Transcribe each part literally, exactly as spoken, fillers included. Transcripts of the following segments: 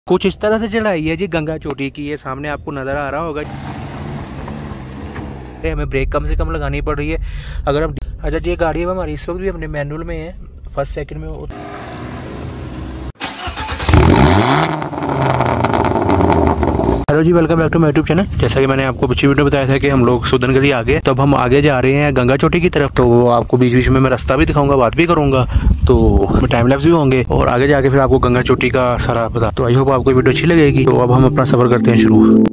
कुछ इस तरह से चढ़ाई है जी गंगा चोटी की, ये सामने आपको नज़र आ रहा होगा। हमें ब्रेक कम से कम लगानी पड़ रही है अगर हम। अच्छा जी, ये गाड़ी हमारी इस वक्त भी अपने मैनुअल में है, फर्स्ट सेकंड में। हेलो जी, welcome back to my YouTube channel. जैसा कि मैंने आपको पिछली वीडियो में बताया था कि हम लोग सुदन गली आ गए, तो अब हम आगे जा रहे हैं गंगा चोटी की तरफ। तो आपको बीच बीच में मैं रास्ता भी दिखाऊंगा, बात भी करूंगा, तो टाइम लैप्स भी होंगे और आगे जाके फिर आपको गंगा चोटी का सारा पता। तो आई होप आपको वीडियो अच्छी लगेगी। तो अब हम अपना सफर करते हैं शुरू।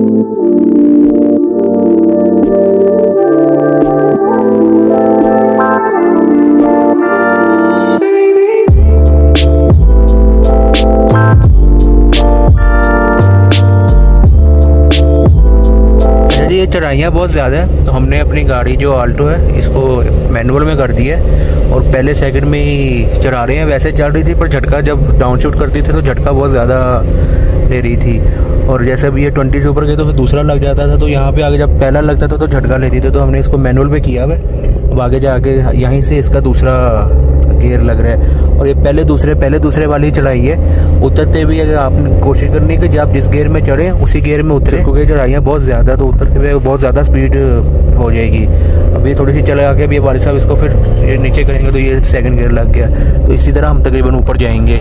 ये चढ़ाइयाँ बहुत ज़्यादा है, तो हमने अपनी गाड़ी जो आल्टो है इसको मैनुअल में कर दी है और पहले सेकंड में ही चढ़ा रहे हैं। वैसे चढ़ रही थी पर झटका जब डाउन शूट करती थी तो झटका बहुत ज़्यादा ले रही थी, और जैसे अब ये ट्वेंटी से ऊपर गए तो फिर दूसरा लग जाता था। तो यहाँ पे आगे जब पहला लगता था तो झटका लेती थी, तो हमने इसको मैनुअल पे किया है। अब आगे जाके यहीं से इसका दूसरा गियर लग रहा है, और ये पहले दूसरे पहले दूसरे वाली चढ़ाई है। उतरते भी अगर आपने कोशिश करनी है कि जब आप जिस गियर में चढ़े उसी गियर में उतरे, क्योंकि चढ़ाइयाँ बहुत ज़्यादा, तो उतरते हुए बहुत ज़्यादा स्पीड हो जाएगी। अब ये थोड़ी सी चला के अभी वाली साहब इसको फिर ये नीचे करेंगे तो ये सेकंड गियर लग गया। तो इसी तरह हम तकरीबन ऊपर जाएंगे।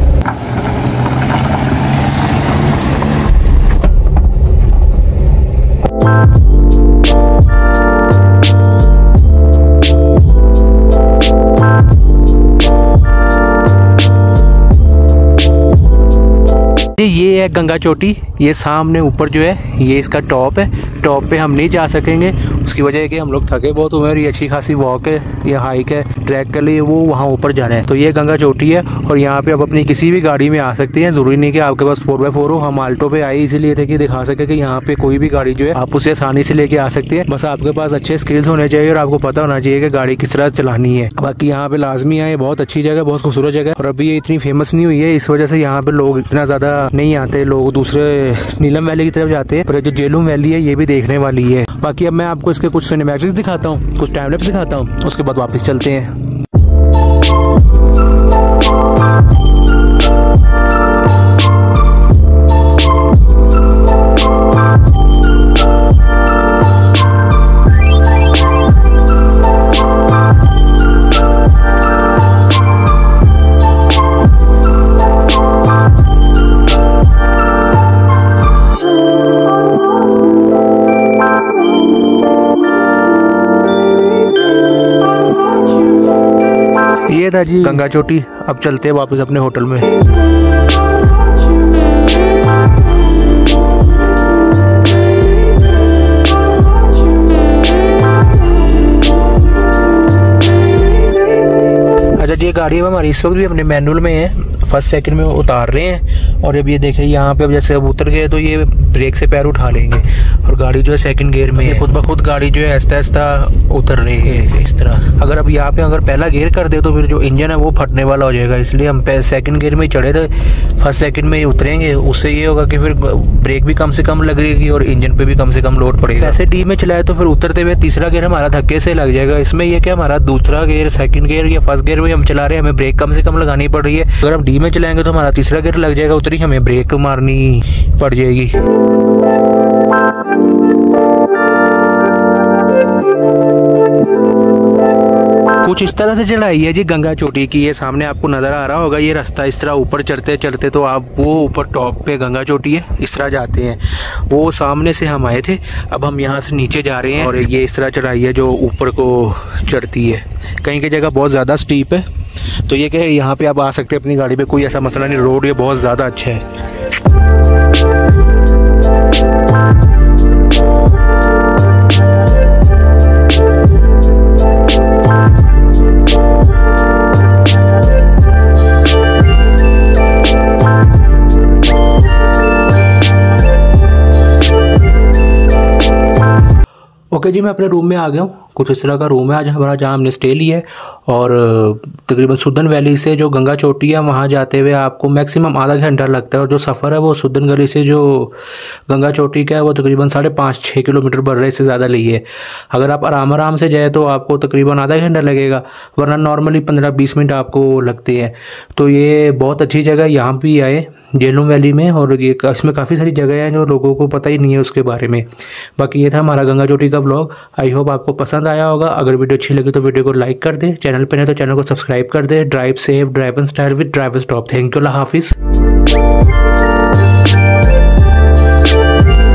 ये है गंगा चोटी, ये सामने ऊपर जो है ये इसका टॉप है। टॉप पे हम नहीं जा सकेंगे, उसकी वजह है कि हम लोग थके बहुत हुए और ये अच्छी खासी वॉक है, ये हाइक है ट्रैक के लिए, वो वहाँ ऊपर जा रहे हैं। तो ये गंगा चोटी है और यहाँ पे आप अपनी किसी भी गाड़ी में आ सकते हैं, ज़रूरी नहीं कि आपके पास फोर बाई फोर हो। हम आल्टो पे आए इसीलिए थे कि दिखा सके कि यहाँ पे कोई भी गाड़ी जो है आप उसे आसानी से लेके आ सकते हैं। बस आपके पास अच्छे स्किल्स होने चाहिए और आपको पता होना चाहिए कि गाड़ी किस तरह चलानी है। बाकी यहाँ पे लाजमी है, बहुत अच्छी जगह, बहुत खूबसूरत जगह, और अभी ये इतनी फेमस नहीं हुई है, इस वजह से यहाँ पे लोग इतना ज़्यादा नहीं आते। लोग दूसरे नीलम वैली की तरफ जाते हैं, पर जो जेलूम वैली है ये भी देखने वाली है। बाकी अब मैं आपको इसके कुछ सिनेमैटिक्स दिखाता हूँ, कुछ टाइम लैप्स दिखाता हूँ, उसके बाद वापस चलते हैं। ये था जी गंगा चोटी। अब चलते हैं वापस अपने होटल में। अच्छा जी, ये गाड़ी अब हमारी इस वक्त भी अपने मैनुअल में है, फर्स्ट सेकंड में उतार रहे हैं। और अब ये देखिए यहाँ पे अब जैसे अब उतर गए तो ये ब्रेक से पैर उठा लेंगे और गाड़ी जो है सेकंड गियर में है। खुद ब खुद गाड़ी जो है आहिस्ता आहिस्ता उतर रही है इस तरह। अगर अब यहाँ पे अगर पहला गियर कर दे तो फिर जो इंजन है वो फटने वाला हो जाएगा, इसलिए हम सेकंड गियर में चढ़े थे, फर्स्ट सेकंड में ही उतरेंगे। उससे ये होगा कि फिर ब्रेक भी कम से कम लगेगी और इंजन पे भी कम से कम लोड पड़ेगा। ऐसे डी में चलाए तो फिर उतरते हुए तीसरा गियर हमारा धक्के से लग जाएगा। इसमें यह कि हमारा दूसरा गियर सेकंड गियर या फर्स्ट गियर में हम चला रहे हैं, हमें ब्रेक कम से कम लगानी पड़ रही है। अगर हम डी में चलाएंगे तो हमारा तीसरा गियर लग जाएगा, उतरी हमें ब्रेक मारनी पड़ जाएगी। कुछ इस तरह से चढ़ाई है जी गंगा चोटी की, ये सामने आपको नज़र आ रहा होगा। ये रास्ता इस तरह ऊपर चढ़ते चढ़ते तो आप वो ऊपर टॉप पे गंगा चोटी है, इस तरह जाते हैं। वो सामने से हम आए थे, अब हम यहाँ से नीचे जा रहे हैं और ये इस तरह चढ़ाई है जो ऊपर को चढ़ती है। कहीं की जगह बहुत ज़्यादा स्टीप है, तो ये कि यहाँ पे आप आ सकते हैं अपनी गाड़ी पे, कोई ऐसा मसला नहीं। रोड ये बहुत ज़्यादा अच्छा है। ओके ओके जी, मैं अपने रूम में आ गया हूँ। कुछ इस तरह का रूम है आज हमारा, जहाँ हमने स्टे लिया है। और तकरीबन सुदन वैली से जो गंगा चोटी है वहाँ जाते हुए आपको मैक्सिमम आधा घंटा लगता है। और जो सफ़र है वो सुदन गली से जो गंगा चोटी का है वो तकरीबन साढ़े पाँच छः किलोमीटर बढ़ रहे, इससे ज़्यादा नहीं है। अगर आप आराम आराम से जाए तो आपको तकरीबन आधा घंटा लगेगा, वरना नॉर्मली पंद्रह बीस मिनट आपको लगते हैं। तो ये बहुत अच्छी जगह, यहाँ भी आए झेलम वैली में। और ये इसमें काफ़ी सारी जगह हैं जो लोगों को पता ही नहीं है उसके बारे में। बाकी ये था हमारा गंगा चोटी का व्लॉग। आई होप आपको पसंद आया होगा। अगर वीडियो अच्छी लगी तो वीडियो को लाइक कर दे, चैनल पे नहीं तो चैनल को सब्सक्राइब कर दे। Drive safe, drive and style with drive stop. Thank you, अल्लाह हाफिज़।